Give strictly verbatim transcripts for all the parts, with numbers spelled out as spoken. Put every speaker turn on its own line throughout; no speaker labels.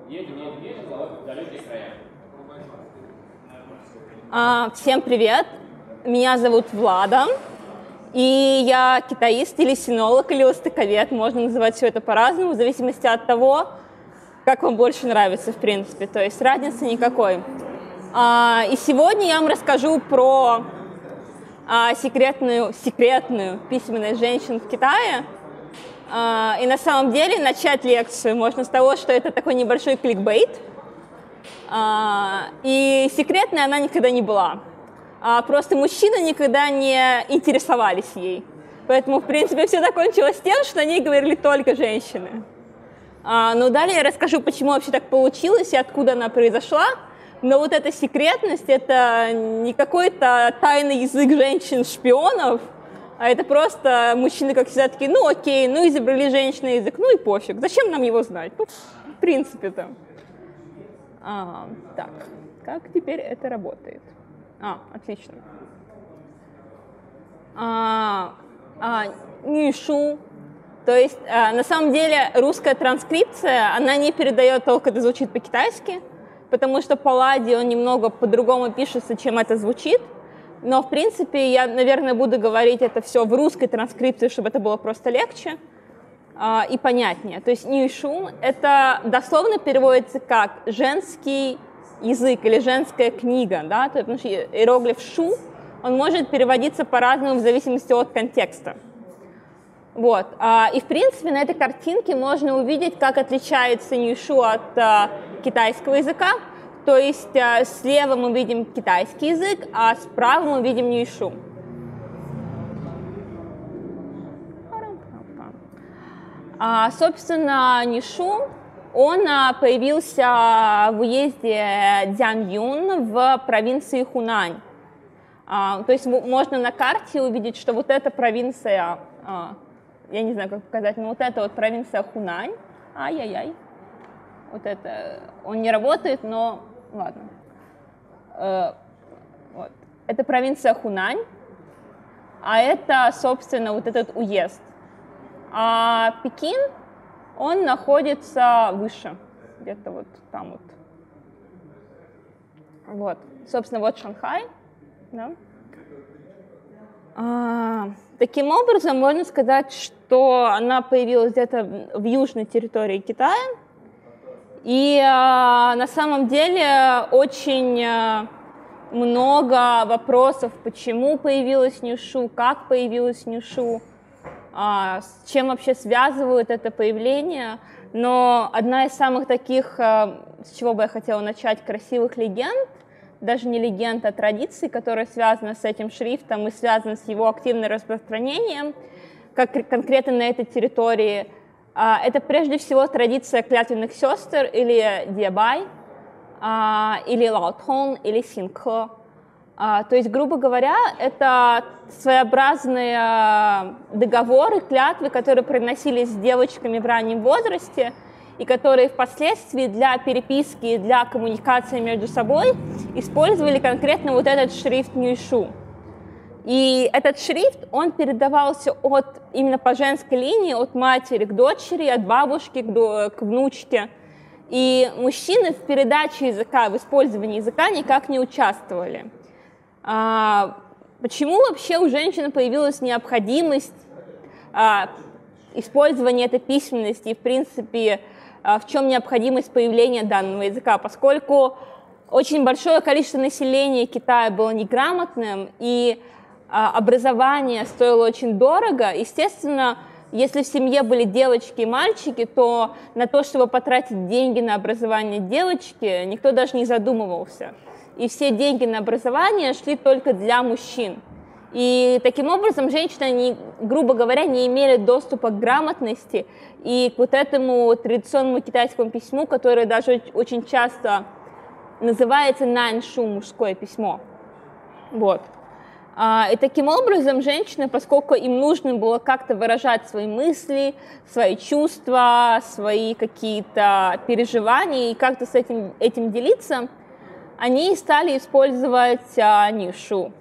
Едем, едем, едем в далекие края.
А, всем привет! Меня зовут Влада, и я китаист или синолог, или востоковед. Можно называть все это по-разному, в зависимости от того, как вам больше нравится, в принципе. То есть разницы никакой. А, и сегодня я вам расскажу про а, секретную, секретную письменность женщин в Китае. А, и на самом деле начать лекцию можно с того, что это такой небольшой кликбейт. А, и секретной она никогда не была. А, просто мужчины никогда не интересовались ей. Поэтому, в принципе, все закончилось тем, что о ней говорили только женщины. А, но далее я расскажу, почему вообще так получилось и откуда она произошла. Но вот эта секретность — это не какой-то тайный язык женщин-шпионов, а это просто мужчины, как всегда, такие: ну окей, ну изобрели женщины язык, ну и пофиг, зачем нам его знать? Ну, в принципе-то. А, так, как теперь это работает? А, отлично. А, а, нюйшу. То есть, а, на самом деле, русская транскрипция, она не передает то, как это звучит по-китайски, потому что по ладе он немного по-другому пишется, чем это звучит. Но, в принципе, я, наверное, буду говорить это все в русской транскрипции, чтобы это было просто легче а, и понятнее. То есть нюйшу — это дословно переводится как «женский язык» или «женская книга». Да? То есть, потому что иероглиф «шу», он может переводиться по-разному в зависимости от контекста. Вот. А, и, в принципе, на этой картинке можно увидеть, как отличается нюйшу от а, китайского языка. То есть а, слева мы видим китайский язык, а справа мы видим нюйшу. А, собственно, нюйшу, он а, появился в уезде Дзянъюн в провинции Хунань. А, то есть можно на карте увидеть, что вот эта провинция, а, я не знаю, как показать, но вот эта вот провинция Хунань, ай-яй-яй, вот это, он не работает, но ладно. Э, вот. Это провинция Хунань, а это, собственно, вот этот уезд. А Пекин, он находится выше, где-то вот там вот. Вот, собственно, вот Шанхай. Да. А, таким образом, можно сказать, что она появилась где-то в южной территории Китая. И а, на самом деле очень а, много вопросов, почему появилась нюйшу, как появилась нюйшу, а, с чем вообще связывают это появление. Но одна из самых таких, а, с чего бы я хотела начать, красивых легенд, даже не легенд, а традиций, которая связана с этим шрифтом и связана с его активным распространением, как конкретно на этой территории, это прежде всего традиция клятвенных сестер или диабай, или лаотон, или синьке. То есть, грубо говоря, это своеобразные договоры, клятвы, которые приносились с девочками в раннем возрасте и которые впоследствии для переписки и для коммуникации между собой использовали конкретно вот этот шрифт нюйшу. И этот шрифт, он передавался от, именно по женской линии, от матери к дочери, от бабушки к, до, к внучке. И мужчины в передаче языка, в использовании языка никак не участвовали. А, почему вообще у женщины появилась необходимость а, использования этой письменности и, в принципе, а, в чем необходимость появления данного языка? Поскольку очень большое количество населения Китая было неграмотным, и образование стоило очень дорого. Естественно, если в семье были девочки и мальчики, то на то, чтобы потратить деньги на образование девочки, никто даже не задумывался. И все деньги на образование шли только для мужчин. И таким образом женщины, они, грубо говоря, не имели доступа к грамотности и к вот этому традиционному китайскому письму, которое даже очень часто называется наньшу, мужское письмо. Вот. И таким образом женщины, поскольку им нужно было как-то выражать свои мысли, свои чувства, свои какие-то переживания и как-то с этим, этим делиться, они стали использовать а, нюйшу.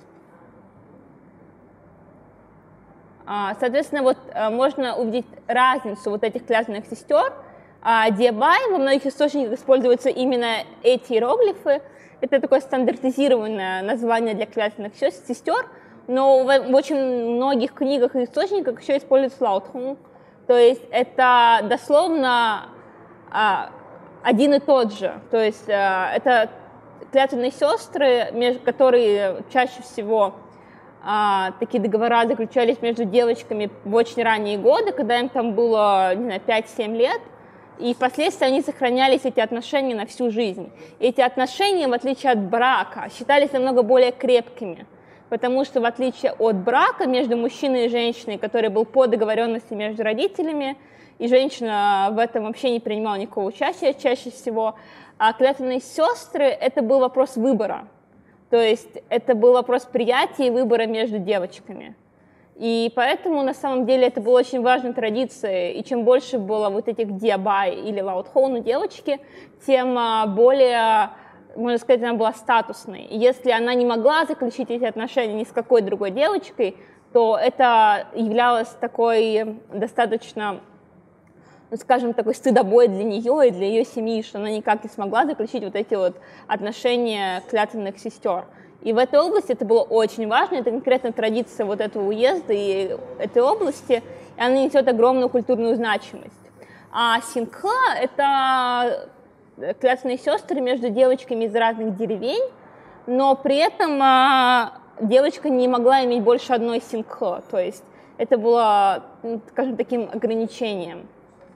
А, соответственно, вот а, можно увидеть разницу вот этих клятвенных сестер. А диабай во многих источниках используются именно эти иероглифы. Это такое стандартизированное название для клятвенных сестер, но в, в очень многих книгах и источниках еще используется лаутхун. То есть это дословно а, один и тот же. То есть а, это клятвенные сестры, между, которые чаще всего а, такие договора заключались между девочками в очень ранние годы, когда им там было, не знаю, пять-семь лет. И впоследствии они сохранялись, эти отношения, на всю жизнь. И эти отношения, в отличие от брака, считались намного более крепкими, потому что в отличие от брака между мужчиной и женщиной, который был по договоренности между родителями, и женщина в этом вообще не принимала никакого участия чаще всего, а клятвенные сестры — это был вопрос выбора. То есть это был вопрос приятия и выбора между девочками. И поэтому, на самом деле, это была очень важной традицией, и чем больше было вот этих диабай или лаутхон у девочки, тем более, можно сказать, она была статусной. И если она не могла заключить эти отношения ни с какой другой девочкой, то это являлось такой достаточно, ну, скажем, такой стыдобой для нее и для ее семьи, что она никак не смогла заключить вот эти вот отношения клятвенных сестер. И в этой области это было очень важно, это конкретно традиция вот этого уезда и этой области, и она несет огромную культурную значимость. А сингха — это клятвенные сестры между девочками из разных деревень, но при этом а, девочка не могла иметь больше одной сингха, то есть это было, ну, скажем, таким ограничением.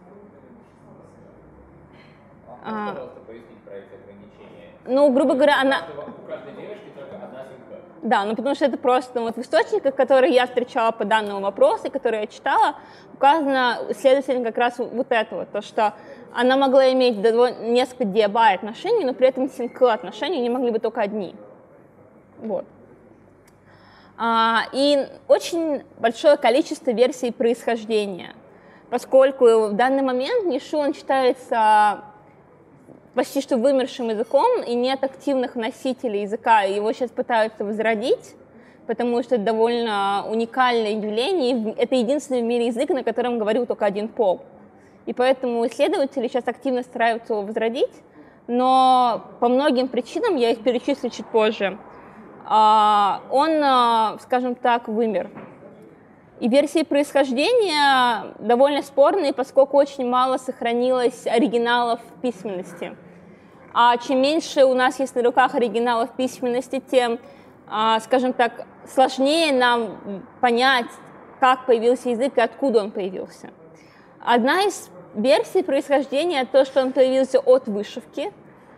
А, а, пожалуйста, пояснить про эти ограничения?
Ну, грубо говоря, она...
У каждой девушки только одна сингха. Да,
ну потому что это просто, ну, вот в источниках, которые я встречала по данному вопросу, которые я читала, указано исследователям как раз вот это вот, то, что она могла иметь несколько диабай отношений, но при этом сингха отношений не могли быть только одни. Вот. А, и очень большое количество версий происхождения, поскольку в данный момент нишу, он считается почти что вымершим языком, и нет активных носителей языка, его сейчас пытаются возродить, потому что это довольно уникальное явление, это единственный в мире язык, на котором говорил только один пол. И поэтому исследователи сейчас активно стараются его возродить, но по многим причинам, я их перечислю чуть позже, он, скажем так, вымер. И версии происхождения довольно спорные, поскольку очень мало сохранилось оригиналов письменности. А чем меньше у нас есть на руках оригиналов письменности, тем, скажем так, сложнее нам понять, как появился язык и откуда он появился. Одна из версий происхождения — то, что он появился от вышивки,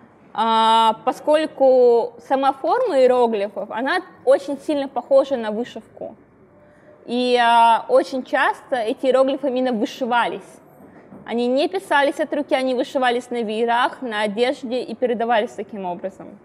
поскольку сама форма иероглифов, она очень сильно похожа на вышивку. И а, очень часто эти иероглифы именно вышивались. Они не писались от руки, они вышивались на веерах, на одежде и передавались таким образом.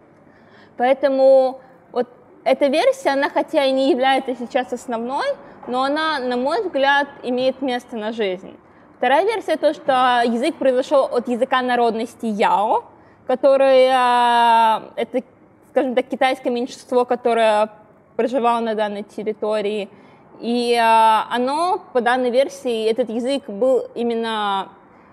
Поэтому вот эта версия, она хотя и не является сейчас основной, но она, на мой взгляд, имеет место на жизнь. Вторая версия — то, что язык произошел от языка народности яо, который, а, это, скажем так, китайское меньшинство, которое проживало на данной территории. И а, оно, по данной версии, этот язык был именно,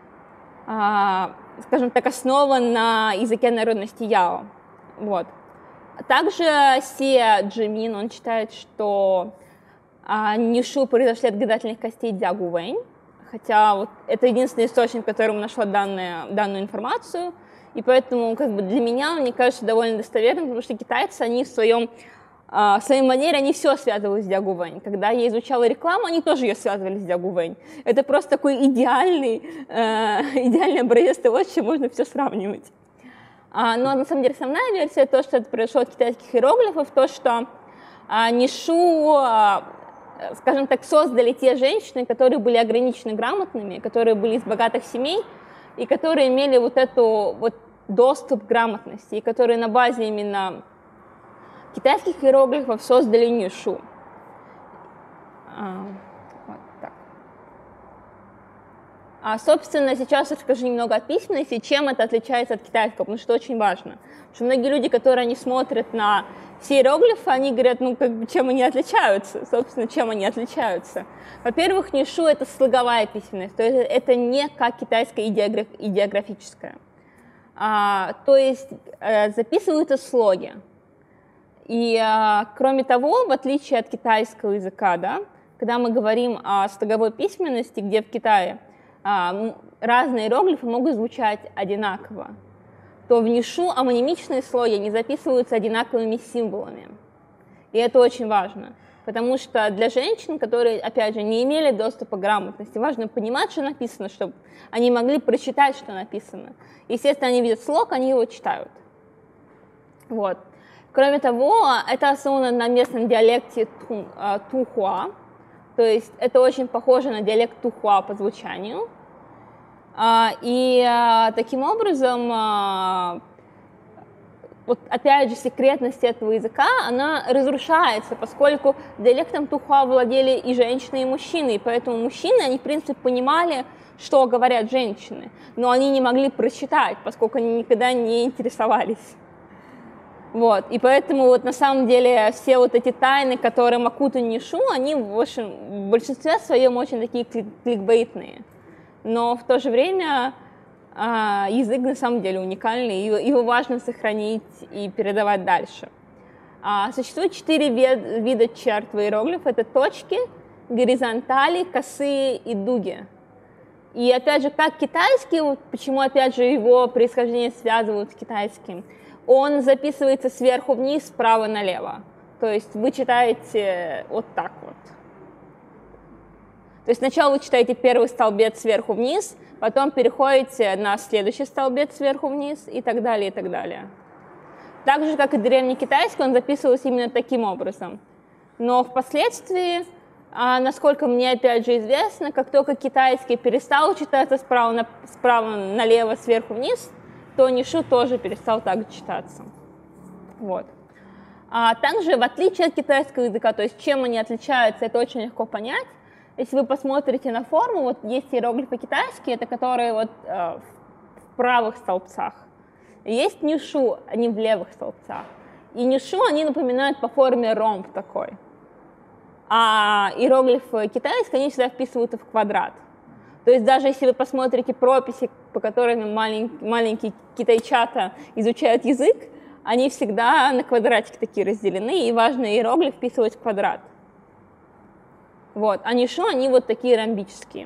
а, скажем так, основан на языке народности яо. Вот. Также Се Джимин, он считает, что а, нишу произошли от гадательных костей Дзягу Вэнь, хотя вот это единственный источник, в котором нашла данную, данную информацию, и поэтому как бы, для меня, мне кажется, довольно достоверным, потому что китайцы, они в своем В своей манере они все связывают с Дзягу Вэнь. Когда я изучала рекламу, они тоже ее связывали с Дзягу Вэнь. Это просто такой идеальный, э, идеальный образец того, с чем можно все сравнивать. А, но на самом деле основная версия, то, что это произошло от китайских иероглифов, то, что а, нишу, а, скажем так, создали те женщины, которые были ограничены грамотными, которые были из богатых семей, и которые имели вот эту вот доступ к грамотности, и которые на базе именно китайских иероглифов создали нишу. А, вот так. А, собственно, сейчас расскажу немного о письменности, чем это отличается от китайского, потому что это очень важно. Потому что многие люди, которые они смотрят на все иероглифы, они говорят, ну, как бы, чем они отличаются? Собственно, чем они отличаются? Во-первых, нишу — это слоговая письменность, то есть это не как китайская идеограф, идеографическая. А, то есть э, записываются слоги. И, а, кроме того, в отличие от китайского языка, да, когда мы говорим о слоговой письменности, где в Китае а, разные иероглифы могут звучать одинаково, то в нишу амонимичные слоги не записываются одинаковыми символами. И это очень важно, потому что для женщин, которые, опять же, не имели доступа к грамотности, важно понимать, что написано, чтобы они могли прочитать, что написано. Естественно, они видят слог, они его читают. Вот. Кроме того, это основано на местном диалекте тухуа, то есть это очень похоже на диалект тухуа по звучанию. И таким образом, вот опять же, секретность этого языка, она разрушается, поскольку диалектом тухуа владели и женщины, и мужчины, и поэтому мужчины, они, в принципе, понимали, что говорят женщины, но они не могли прочитать, поскольку они никогда не интересовались. Вот, и поэтому вот на самом деле все вот эти тайны, которые окутаны нишу, они в, общем, в большинстве своем очень такие кликбейтные. Но в то же время а, язык на самом деле уникальный, и его важно сохранить и передавать дальше. А, существует четыре вид, вида черт в иероглиф. Это точки, горизонтали, косые и дуги. И опять же, как китайский, вот почему опять же его происхождение связывают с китайским, он записывается сверху вниз, справа налево. То есть вы читаете вот так вот. То есть сначала вы читаете первый столбец сверху вниз, потом переходите на следующий столбец сверху вниз и так далее, и так далее. Так же, как и древнекитайский, он записывался именно таким образом. Но впоследствии, насколько мне опять же известно, как только китайский перестал читаться справа, на, справа налево, сверху вниз, то нишу тоже перестал так читаться. Вот. А также, в отличие от китайского языка, то есть чем они отличаются, это очень легко понять. Если вы посмотрите на форму, вот есть иероглифы китайские, это которые вот э, в правых столбцах. Есть нишу, они в левых столбцах. И нишу они напоминают по форме ромб такой. А иероглифы китайские, они всегда вписываются в квадрат. То есть даже если вы посмотрите прописи, по которым малень, маленькие китайчата изучают язык, они всегда на квадратики такие разделены, и важно иероглиф вписывать в квадрат. Вот. А нишу, они вот такие ромбические.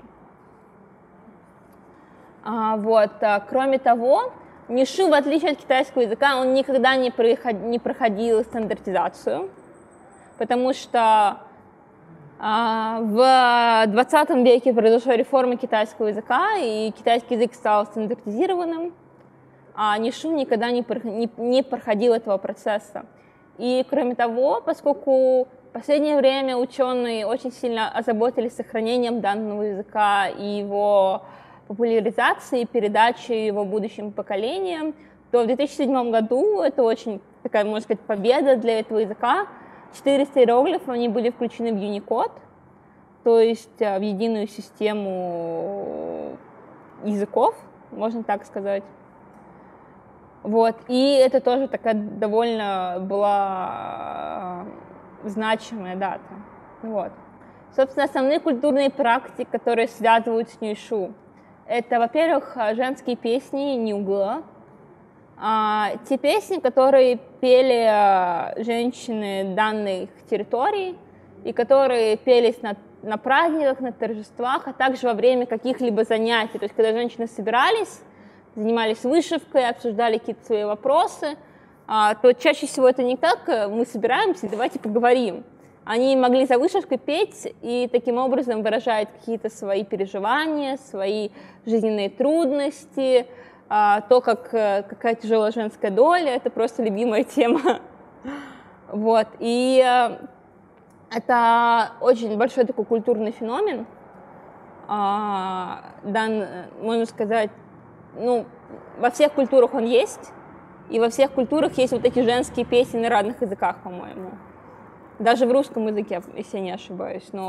А, вот. А, кроме того, нишу, в отличие от китайского языка, он никогда не, проход, не проходил стандартизацию, потому что а, в двадцатом веке произошла реформа китайского языка, и китайский язык стал стандартизированным, а нишу никогда не, не, не проходил этого процесса. И кроме того, поскольку в последнее время ученые очень сильно озаботились сохранением данного языка и его популяризацией, передачей его будущим поколениям, то в две тысячи седьмом году, это очень такая, можно сказать, победа для этого языка, четыреста иероглифов, они были включены в Unicode, то есть в единую систему языков, можно так сказать. Вот. И это тоже такая довольно была значимая дата. Вот. Собственно, основные культурные практики, которые связывают с нишу, это, во-первых, женские песни нюге. А, те песни, которые пели женщины данных территорий и которые пелись на, на праздниках, на торжествах, а также во время каких-либо занятий. То есть, когда женщины собирались, занимались вышивкой, обсуждали какие-то свои вопросы, а, то чаще всего это не как мы собираемся, давайте поговорим. Они могли за вышивкой петь и таким образом выражать какие-то свои переживания, свои жизненные трудности, а, то, как, какая тяжелая женская доля, это просто любимая тема. Вот. И а, это очень большой такой культурный феномен, а, дан, можно сказать, ну, во всех культурах он есть, и во всех культурах есть вот эти женские песни на разных языках, по-моему. Даже в русском языке, если я не ошибаюсь, но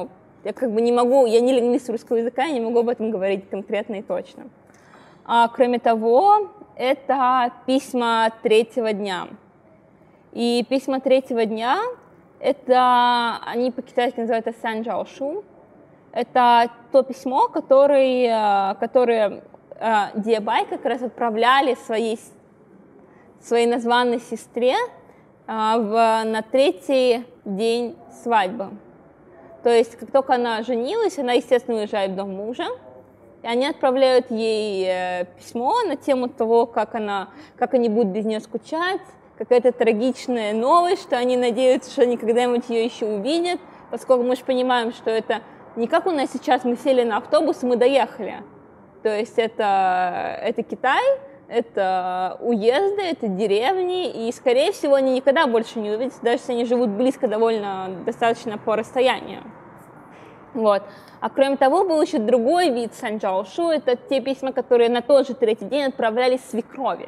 Я как бы не могу, я не лингвист русского языка, я не могу об этом говорить конкретно и точно. А, кроме того, это письма третьего дня. И письма третьего дня, это, они по-китайски называются санжаошу. Это то письмо, которое, которое Диабай как раз отправляли своей, своей названной сестре в, на третий день свадьбы. То есть, как только она женилась, она, естественно, уезжает в дом мужа, и они отправляют ей письмо на тему того, как, она, как они будут без нее скучать, какая-то трагичная новость, что они надеются, что они когда-нибудь ее еще увидят, поскольку мы же понимаем, что это не как у нас сейчас, мы сели на автобус, и мы доехали. То есть это, это Китай, это уезды, это деревни, и, скорее всего, они никогда больше не увидятся, даже если они живут близко довольно достаточно по расстоянию. Вот. А кроме того, был еще другой вид санжаошу, это те письма, которые на тот же третий день отправлялись свекрови.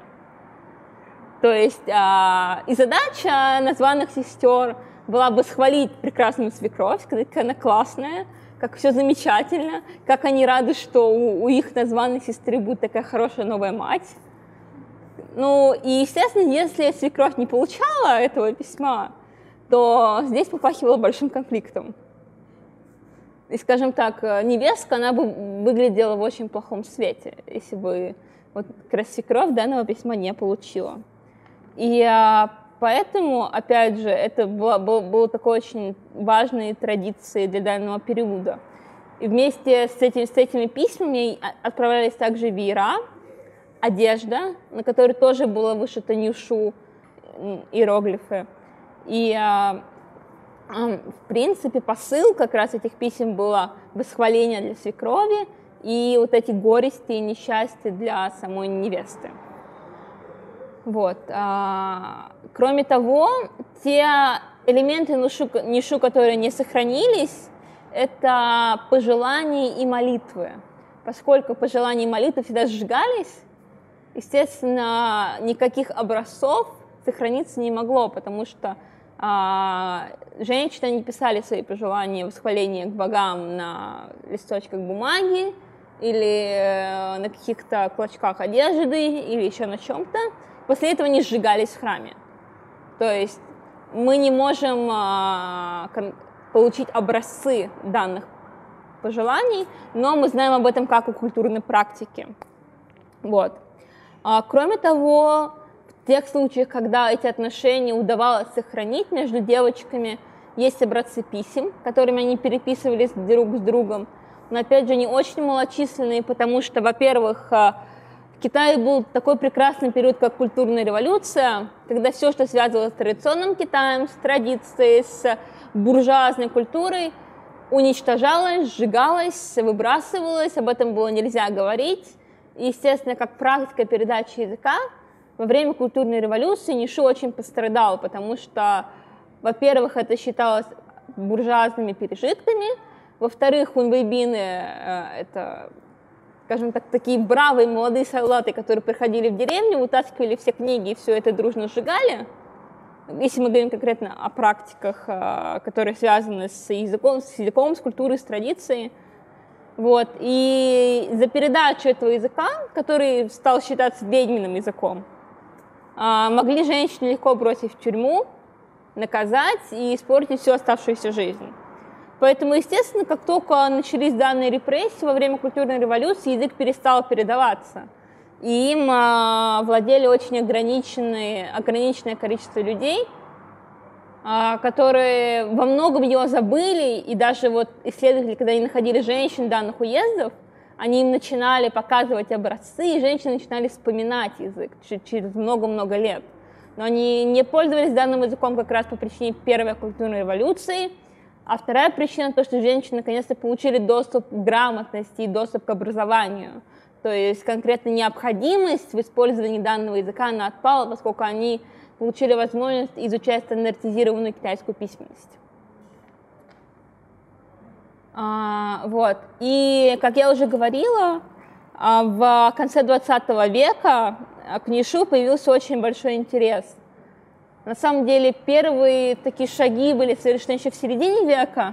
То есть а, и задача названных сестер была бы схвалить прекрасную свекровь, сказать, как она классная, как все замечательно, как они рады, что у, у их названной сестры будет такая хорошая новая мать. Ну, и, естественно, если свекровь не получала этого письма, то здесь попахивало большим конфликтом. И, скажем так, невестка, она бы выглядела в очень плохом свете, если бы вот как раз свекровь данного письма не получила. И а, поэтому, опять же, это было, было, было такой очень важной традицией для данного периода. И вместе с, этим, с этими письмами отправлялись также веера, одежда, на которой тоже было вышито нюшу, иероглифы. И, а, а, в принципе, посыл как раз этих писем было восхваление для свекрови и вот эти горести и несчастья для самой невесты. Вот. А, кроме того, те элементы нюшу, нюшу, которые не сохранились, это пожелания и молитвы. Поскольку пожелания и молитвы всегда сжигались, естественно, никаких образцов сохраниться не могло, потому что а, женщины не писали свои пожелания, восхваления к богам на листочках бумаги или э, на каких-то клочках одежды или еще на чем-то. После этого они сжигались в храме. То есть мы не можем а, получить образцы данных пожеланий, но мы знаем об этом как о культурной практике. Вот. А, кроме того, в тех случаях, когда эти отношения удавалось сохранить между девочками, есть образцы писем, которыми они переписывались друг с другом. Но, опять же, они очень малочисленные, потому что, во-первых, в Китае был такой прекрасный период, как культурная революция, когда все, что связывалось с традиционным Китаем, с традицией, с буржуазной культурой, уничтожалось, сжигалось, выбрасывалось, об этом было нельзя говорить. И, естественно, как практика передачи языка, во время культурной революции нюшу очень пострадал, потому что, во-первых, это считалось буржуазными пережитками, во-вторых, хунвейбины — это, скажем так, такие бравые молодые солдаты, которые приходили в деревню, вытаскивали все книги и все это дружно сжигали. Если мы говорим конкретно о практиках, которые связаны с языком, с языком, с культурой, с традицией. Вот. И за передачу этого языка, который стал считаться ведьминым языком, могли женщину легко бросить в тюрьму, наказать и испортить всю оставшуюся жизнь. Поэтому, естественно, как только начались данные репрессии во время культурной революции, язык перестал передаваться. И им а, владели очень ограниченные, ограниченное количество людей, а, которые во многом его забыли, и даже вот исследователи, когда они находили женщин данных уездов, они им начинали показывать образцы, и женщины начинали вспоминать язык через много-много лет. Но они не пользовались данным языком как раз по причине первой культурной революции, а вторая причина — то, что женщины наконец-то получили доступ к грамотности и доступ к образованию. То есть конкретно необходимость в использовании данного языка, она отпала, поскольку они получили возможность изучать стандартизированную китайскую письменность. А, вот. И, как я уже говорила, в конце двадцатого века к нюшу появился очень большой интерес. На самом деле первые такие шаги были совершены еще в середине века,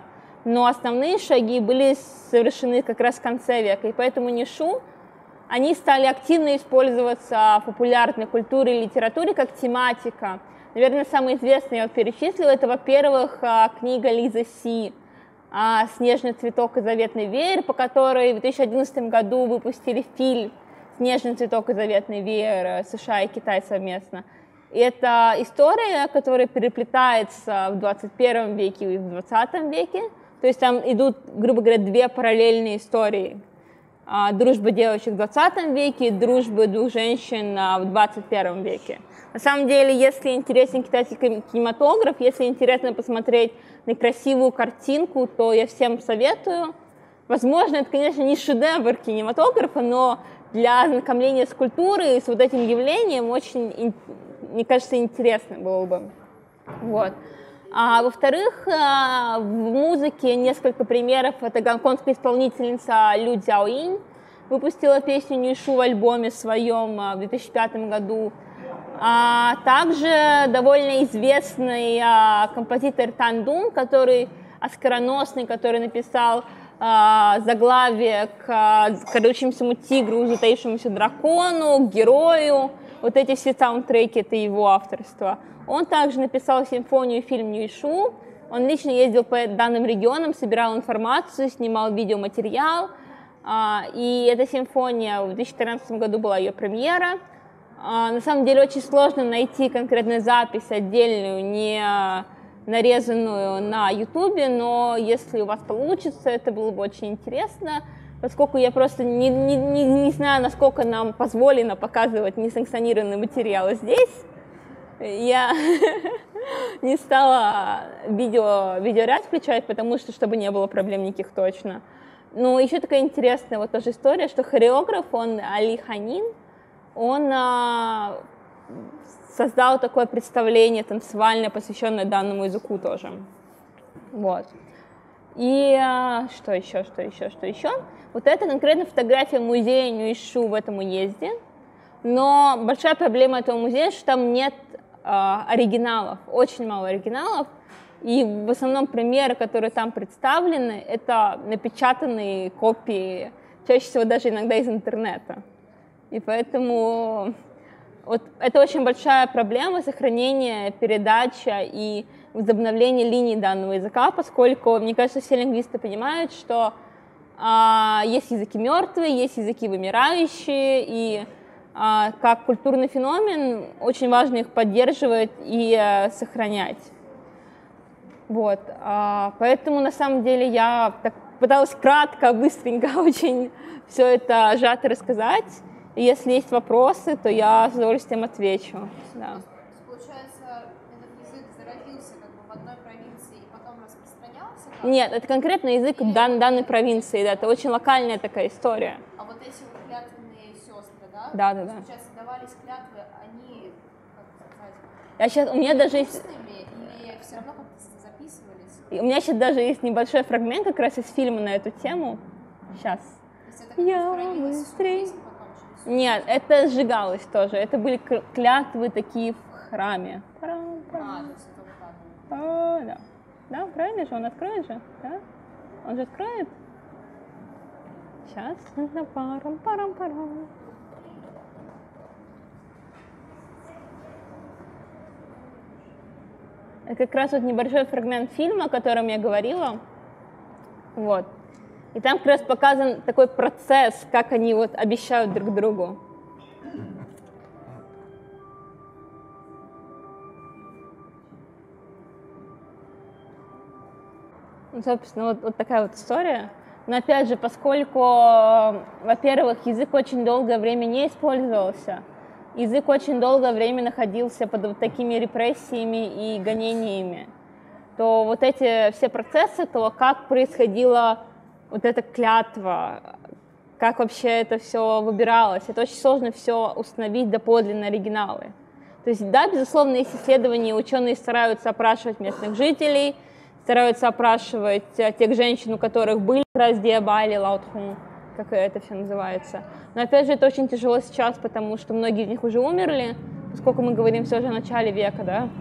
но основные шаги были совершены как раз в конце века, и поэтому нишу, они стали активно использоваться в популярной культуре и литературе как тематика. Наверное, самое известное, я вот перечислила, это, во-первых, книга Лизы Си «Снежный цветок и заветный веер», по которой в две тысячи одиннадцатом году выпустили фильм «Снежный цветок и заветный веер» США и Китай совместно. И это история, которая переплетается в двадцать первом веке и в двадцатом веке. То есть там идут, грубо говоря, две параллельные истории. Дружба девочек в двадцатом веке, дружба двух женщин в двадцать первом веке. На самом деле, если интересен китайский кинематограф, если интересно посмотреть на красивую картинку, то я всем советую. Возможно, это, конечно, не шедевр кинематографа, но для ознакомления с культурой, с вот этим явлением очень, мне кажется, интересно было бы. Вот. А, во-вторых, в музыке несколько примеров. Это гонконгская исполнительница Лю Цзяоинь выпустила песню «Нишу» в альбоме своем в две тысячи пятом году. А также довольно известный а, композитор Тан Дун, который оскароносный, который написал а, заглавие к а, «Крадущемуся тигру, затаившемуся дракону», «Герою». Вот эти все саундтреки — это его авторство. Он также написал симфонию и фильм «Нишу». Он лично ездил по данным регионам, собирал информацию, снимал видеоматериал. А, и эта симфония в две тысячи тринадцатом году была ее премьера. На самом деле очень сложно найти конкретную запись отдельную, не нарезанную на ютубе, но если у вас получится, это было бы очень интересно, поскольку я просто не, не, не, не знаю, насколько нам позволено показывать несанкционированные материалы здесь. Я не стала видео, видеоряд включать, потому что, чтобы не было проблем никаких точно. Но еще такая интересная вот тоже история, что хореограф, он Али Ханин, он а, создал такое представление танцевальное, посвященное данному языку тоже. Вот. И а, что еще, что еще, что еще? Вот это конкретно фотография музея Нюйшу в этом уезде. Но большая проблема этого музея, что там нет а, оригиналов, очень мало оригиналов. И в основном примеры, которые там представлены, это напечатанные копии, чаще всего даже иногда из интернета. И поэтому вот это очень большая проблема сохранения, передача и возобновления линий данного языка, поскольку, мне кажется, все лингвисты понимают, что а, есть языки мертвые, есть языки вымирающие, и а, как культурный феномен очень важно их поддерживать и а, сохранять. Вот, а, поэтому на самом деле я так пыталась кратко, быстренько очень все это сжато рассказать. И если есть вопросы, то я с удовольствием отвечу. Да.
Получается, этот язык зародился как бы в одной провинции и потом распространялся? Как?
Нет, это конкретно язык Или... дан, данной провинции, да, это очень локальная такая история.
А вот эти вот клятвенные сестры, да?
Да, да, да.
Получается, давались клятвы, они, как сказать,
я сейчас, у меня даже есть...
или все равно как-то записывались?
И у меня сейчас даже есть небольшой фрагмент как раз из фильма на эту тему. Сейчас.
То есть это я быстрее.
Нет, это сжигалось тоже. Это были клятвы такие в храме. Парам, парам.
А, то есть это вот так.
А, да. Да, правильно же, он откроет же, да? Он же откроет. Сейчас. Парам, парам, парам. Это как раз вот небольшой фрагмент фильма, о котором я говорила. Вот. И там как раз показан такой процесс, как они вот обещают друг другу. Ну, собственно, вот, вот такая вот история. Но опять же, поскольку, во-первых, язык очень долгое время не использовался, язык очень долгое время находился под вот такими репрессиями и гонениями, то вот эти все процессы, то как происходило вот эта клятва, как вообще это все выбиралось, это очень сложно все установить доподлинно оригиналы. То есть, да, безусловно, есть исследования, ученые стараются опрашивать местных жителей, стараются опрашивать тех женщин, у которых были раздия Бали, Лаотхун, как это все называется. Но опять же, это очень тяжело сейчас, потому что многие из них уже умерли, поскольку мы говорим все же о начале века, да,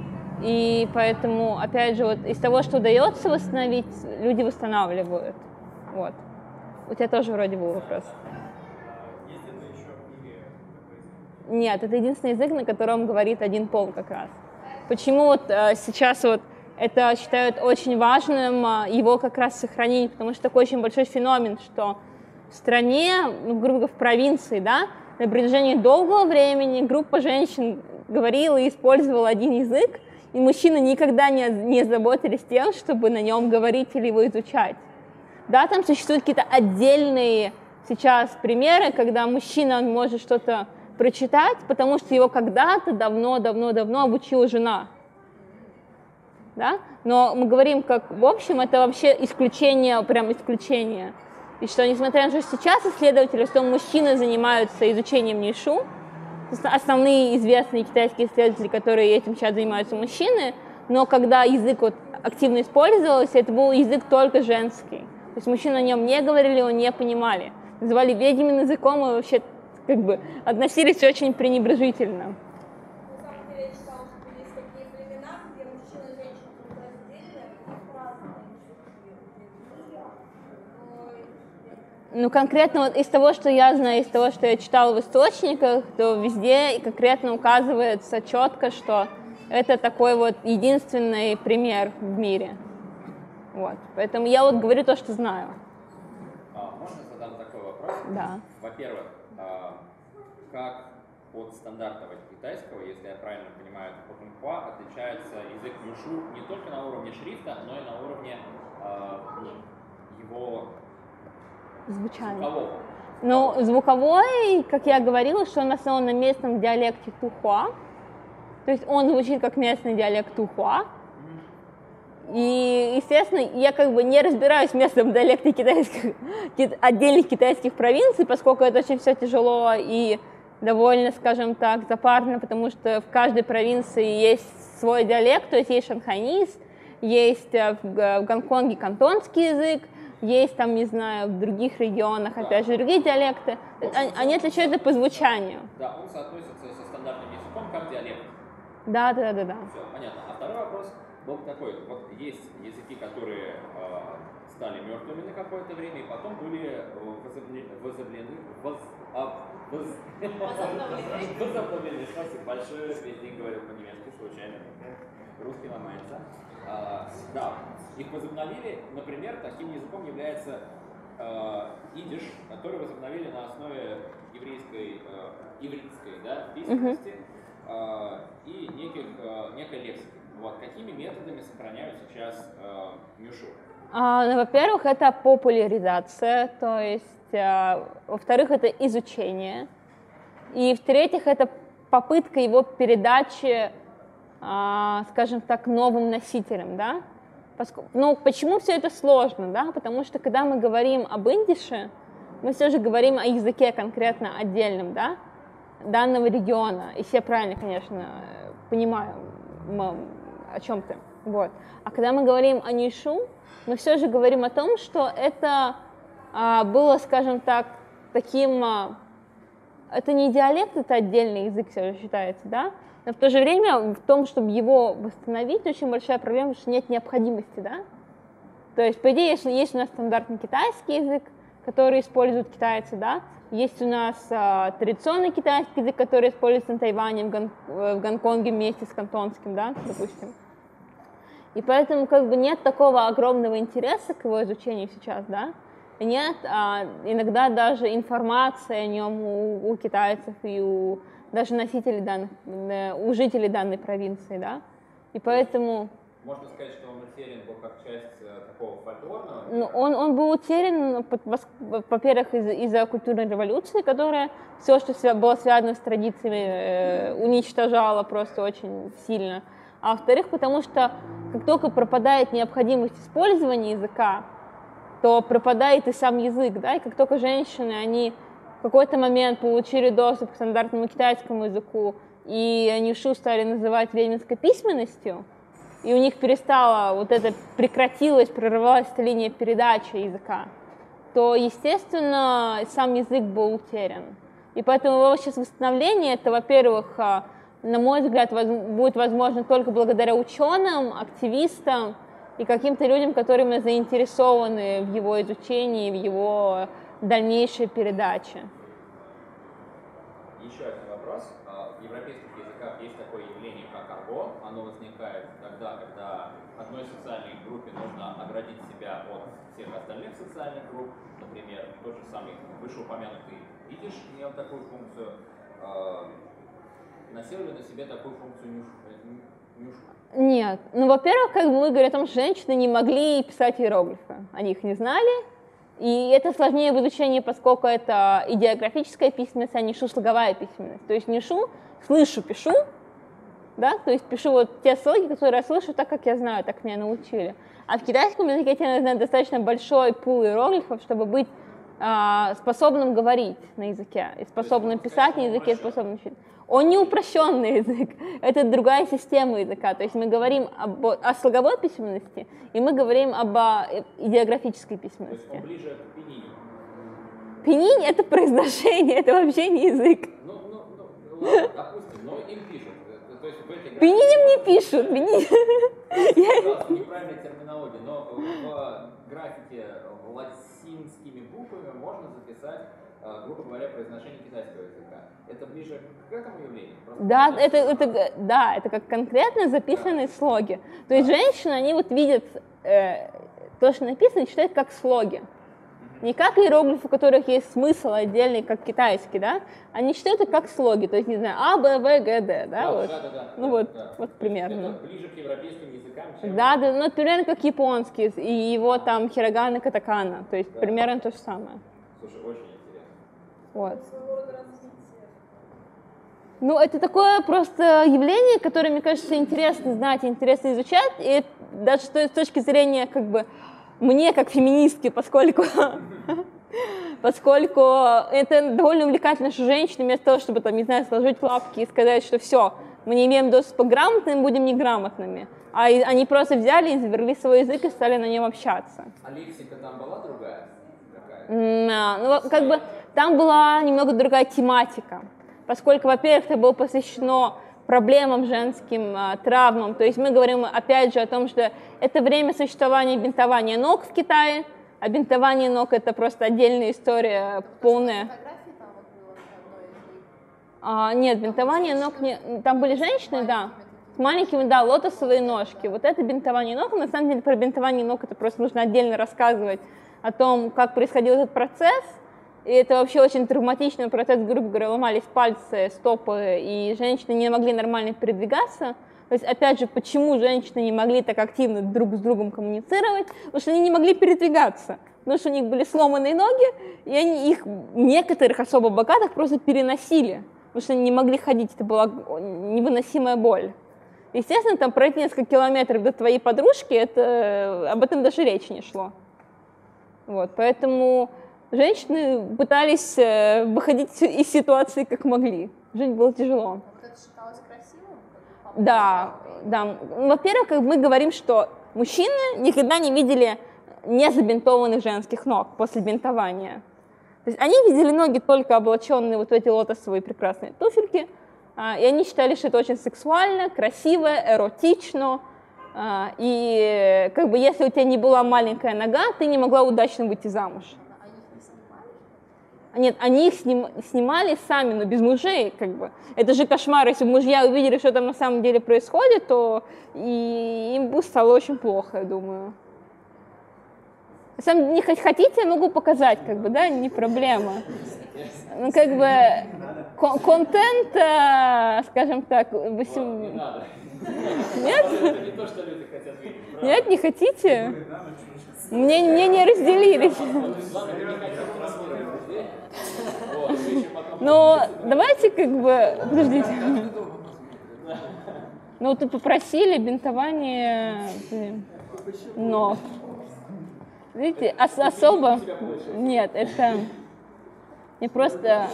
И поэтому, опять же, вот из того, что удается восстановить, люди восстанавливают. Вот. У тебя тоже вроде был вопрос.
Есть это еще в книге?
Нет, это единственный язык, на котором говорит один пол как раз. Почему вот э, сейчас вот это считают очень важным, э, его как раз сохранить, потому что такой очень большой феномен, что в стране, ну, грубо говоря, в провинции, да, на протяжении долгого времени группа женщин говорила и использовала один язык, и мужчины никогда не, не заботились тем, чтобы на нем говорить или его изучать. Да, там существуют какие-то отдельные сейчас примеры, когда мужчина он может что-то прочитать, потому что его когда-то давно-давно-давно обучила жена. Да? Но мы говорим, как в общем, это вообще исключение, прям исключение. И что, несмотря на то, что сейчас исследователи, что мужчины занимаются изучением нишу, основные известные китайские исследователи, которые этим сейчас занимаются, мужчины, но когда язык вот активно использовался, это был язык только женский. То есть мужчины о нем не говорили, его не понимали. Называли ведьминым языком и вообще как бы относились очень пренебрежительно.
На самом деле я читала, что есть такие племена, где мужчина и женщина как раздельные, и разные языки.
Ну, конкретно вот из того, что я знаю, из того, что я читала в источниках, то везде конкретно указывается четко, что это такой вот единственный пример в мире. Вот. Поэтому я вот говорю то, что знаю.
А, можно задам такой вопрос?
Да.
Во-первых, а, как от стандартного китайского, если я правильно понимаю, по Хунхуа отличается язык Нюшу не только на уровне шрифта, но и на уровне а, его
Звучание.
звукового.
Ну, звуковой, как я говорила, что он основан на местном диалекте Тухуа. То есть он звучит как местный диалект Тухуа. И, естественно, я как бы не разбираюсь в местном диалекте китайских, отдельных китайских провинций, поскольку это очень все тяжело и довольно, скажем так, запарно, потому что в каждой провинции есть свой диалект, то есть есть шанхайниз, есть в Гонконге кантонский язык, есть там, не знаю, в других регионах, опять же, другие диалекты. Они, они отличаются по звучанию.
Да, он соотносится со стандартным языком как диалект.
Да, да, да, да.
Все, понятно. А второй вопрос был такой. Вот есть языки, которые э, стали мертвыми на какое-то время, и потом были возобновлены, возобновлены, воз, а, воз, возобновлены. Спасибо большое. Весь день говорил по-немецки, случайно. Русский ломается. А, да, их возобновили, например, таким языком является э, идиш, который возобновили на основе еврейской, э, ивритской, да, письменности uh-huh. э, и неких, э, некой лексики. Вот, какими методами сохраняют сейчас э, Нюшу?
А, ну, во-первых, это популяризация, то есть, э, во-вторых, это изучение, и в-третьих, это попытка его передачи, э, скажем так, новым носителям, да? Поскольку, ну, почему все это сложно, да? Потому что, когда мы говорим об индише, мы все же говорим о языке конкретно отдельном, да? Данного региона, и все правильно, конечно, понимаю, о чем ты, вот. А когда мы говорим о нишу, мы все же говорим о том, что это а, было, скажем так, таким, а, это не диалект, это отдельный язык все же считается, да, но в то же время в том, чтобы его восстановить, очень большая проблема, потому что нет необходимости, да. То есть, по идее, если есть у нас стандартный китайский язык, который используют китайцы, да, есть у нас а, традиционный китайский язык, который используется на Тайване, в, Гон, в Гонконге вместе с кантонским, да, допустим. И поэтому как бы нет такого огромного интереса к его изучению сейчас, да. И нет а, иногда даже информации о нем у, у китайцев и у даже носителей данных, у жителей данной провинции, да. И поэтому...
Можно сказать, что он утерян был как часть э, такого фольклорного?
Ну, он, он был утерян, во-первых, из- из-за культурной революции, которая все, что свя- было связано с традициями, э, уничтожала просто очень сильно. А во-вторых, потому что как только пропадает необходимость использования языка, то пропадает и сам язык, да, и как только женщины, они в какой-то момент получили доступ к стандартному китайскому языку, и нишу стали называть ведьминской письменностью, и у них перестала, вот это прекратилась, прервалась эта линия передачи языка, то, естественно, сам язык был утерян. И поэтому его сейчас восстановление, это, во-первых, на мой взгляд, воз, будет возможно только благодаря ученым, активистам и каким-то людям, которые заинтересованы в его изучении, в его дальнейшей передаче.
Еще один вопрос. В европейских языках есть такое явление, как арго. Оно возникает тогда, когда одной социальной группе нужно оградить себя от всех остальных социальных групп. Например, тот же самый вышеупомянутый идиш имел такую функцию. Носил ли на себе такую функцию нюшка?
Нет. Ну, во-первых, как бы мы говорим о том, что женщины не могли писать иероглифы. Они их не знали. И это сложнее в изучении, поскольку это идеографическая письменность, а не шу-слоговая письменность. То есть не шу, слышу, пишу, да, то есть пишу вот те слоги, которые я слышу так, как я знаю, так меня научили. А в китайском языке тебе нужно достаточно большой пул иероглифов, чтобы быть а, способным говорить на языке, и способным писать на языке, и способным учить. Он не упрощенный язык, это другая система языка. То есть мы говорим об, о слоговой письменности, и мы говорим об идеографической письменности.
То есть он ближе к пининю.
Пининь — это произношение, это вообще не язык.
Ну, ну, ну ладно, допустим, но им пишут. То есть в этой
Пининем не пишут.
Пининь. Неправильная терминология, но в графике латинскими буквами можно записать, грубо говоря, произношение китайского языка. Это ближе к этому явлению?
Да, это, это, да, это как конкретно записанные слоги. То есть женщины, они вот видят э, то, что написано, читают как слоги. Не как иероглифы, у которых есть смысл отдельный, как китайский, да? Они читают это как слоги, то есть, не знаю, А, Б, В, Г, Д, да?
Да,
вот.
да, да, да,
ну
да,
вот,
да.
вот примерно.
Это ближе к европейским языкам, чем...
Да, да, ну примерно как японский, и его там хирогана, катакана, то есть
Да.
примерно то же самое.
Слушай, очень интересно.
Вот.
Своего рода развитие.
Ну, это такое просто явление, которое, мне кажется, интересно знать, интересно изучать, и даже с точки зрения, как бы, мне, как феминистки, поскольку, поскольку это довольно увлекательно, что женщины вместо того, чтобы, там, не знаю, сложить лапки и сказать, что все, мы не имеем доступа к грамотным, будем неграмотными, а они просто взяли, изобрели свой язык и стали на нем общаться.
А лексика там была другая? Какая?
Ну, как бы, там была немного другая тематика. Поскольку, во-первых, это было посвящено проблемам женским, а, травмам. То есть мы говорим, опять же, о том, что это время существования бинтования ног в Китае, а бинтование ног — это просто отдельная история, полная.
Фотографии там вот было одной из них.
А, нет, бинтование ног не... Там были женщины, да, с маленькими, да, лотосовые ножки. Вот это бинтование ног. На самом деле про бинтование ног это просто нужно отдельно рассказывать о том, как происходил этот процесс. И это вообще очень травматичный процесс, грубо говоря, ломались пальцы, стопы, и женщины не могли нормально передвигаться. То есть, опять же, почему женщины не могли так активно друг с другом коммуницировать? Потому что они не могли передвигаться, потому что у них были сломанные ноги, и они их, некоторых особо богатых, просто переносили, потому что они не могли ходить, это была невыносимая боль. Естественно, там пройти несколько километров до твоей подружки, это, об этом даже речи не шло. Вот, поэтому... Женщины пытались э, выходить из ситуации как могли. Жить было тяжело.
Вот это считалось красивым? Как бы,
Да, да. Во-первых, как мы говорим, что мужчины никогда не видели незабинтованных женских ног после бинтования. То есть они видели ноги только облаченные вот в эти лотосовые прекрасные туфельки, а, и они считали, что это очень сексуально, красиво, эротично. А, и как бы если у тебя не была маленькая нога, ты не могла удачно выйти замуж. Нет, они их сним, снимали сами, но без мужей, как бы. Это же кошмар, если бы мужья увидели, что там на самом деле происходит, то и им бы стало очень плохо, я думаю. Сам не хотите, я могу показать, как бы, да, не проблема. Ну, как бы, кон- контент, э, скажем так, восемь...
Не надо.
Нет?
Это не то, что люди хотят видеть. правда?
Нет, не хотите? Мне, мне не разделились.
Главное, не хотят транслировать людей. Вот, вы еще потом-
Но давайте как бы... Подождите. Ну, вот тут попросили бинтование блин, ног. Видите, ос- особо... Нет, это... Не просто...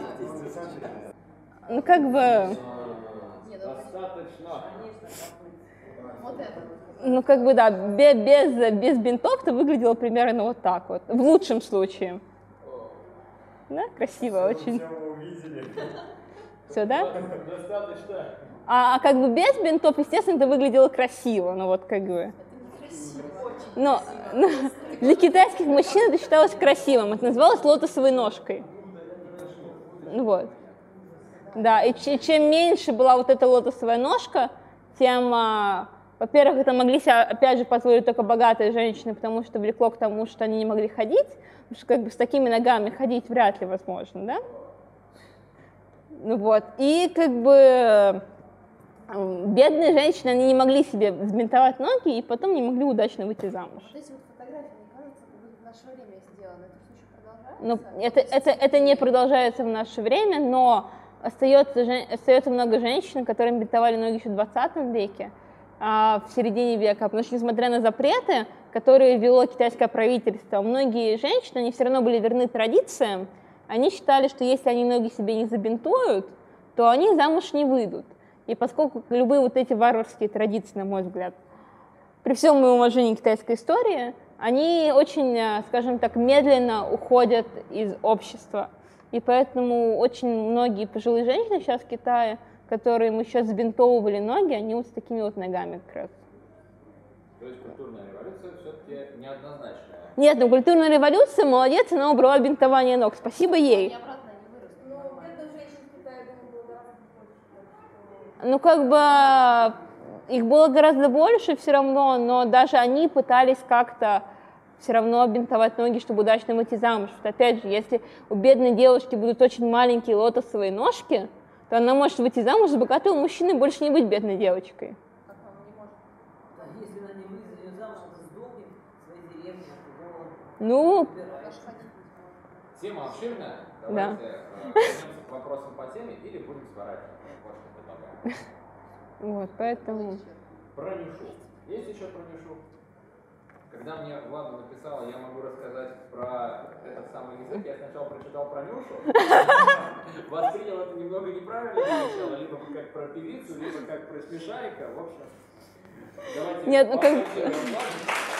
Ну, как бы...
Достаточно.
Вот это.
Ну, как бы, да, без, без, без бинтов-то выглядело примерно вот так вот. В лучшем случае. Да, красиво очень. Все, да?
Достаточно.
А, а как бы без бинтов, естественно, это выглядело красиво, ну вот как бы. Но, но для китайских мужчин это считалось красивым, это называлось лотосовой ножкой. Ну вот. Да, и ч- чем меньше была вот эта лотосовая ножка, тем, а, во-первых, это могли себе, опять же, позволить только богатые женщины, потому что влекло к тому, что они не могли ходить, потому что как бы с такими ногами ходить вряд ли возможно, да? Ну вот, и как бы бедные женщины, они не могли себе взбинтовать ноги и потом не могли удачно выйти замуж.
Вот эти вот фотографии, мне кажется, как будто в наше время сделаны. Это все еще продолжается?
Ну, это, это, это не продолжается в наше время, но остается, жен- остается много женщин, которым бинтовали ноги еще в двадцатом веке, а в середине века, потому что, несмотря на запреты, которые ввело китайское правительство, многие женщины, они все равно были верны традициям, они считали, что если они ноги себе не забинтуют, то они замуж не выйдут. И поскольку любые вот эти варварские традиции, на мой взгляд, при всем моем уважении к китайской истории, они очень, скажем так, медленно уходят из общества. И поэтому очень многие пожилые женщины сейчас в Китае, которые мы сейчас забинтовывали ноги, они вот с такими вот ногами как раз.
То есть культурная революция все-таки неоднозначная.
Нет, ну культурная революция, молодец, она убрала бинтование ног, спасибо ей.
И обратно они выросли.
Ну, бедных женщин в Китае, думаю, было гораздо больше.
Ну, как бы их было гораздо больше все равно, но даже они пытались как-то все равно бинтовать ноги, чтобы удачно выйти замуж. Вот опять же, если у бедной девушки будут очень маленькие лотосовые ножки, то она может выйти замуж за богатого мужчины и больше не быть бедной девочкой.
Как он не может.
А если она не выйдет за нее замуж, она сдохнет в своей деревне от голода.
Ну,
Даже ходить не сможет.
Тема обширная.
Да.
Давайте э, вернемся к вопросам по теме или будем сворачивать. Вот что предлагаю.
вот, поэтому...
Про нюшу. Есть еще про нюшу? Когда мне Влада написала, я могу рассказать про этот самый язык, я сначала прочитал про нюшу, воспринял это немного неправильно сначала, либо как про певицу, либо как про смешарика, в общем. Давайте
Нет, ну как-
поаплодируем Владе.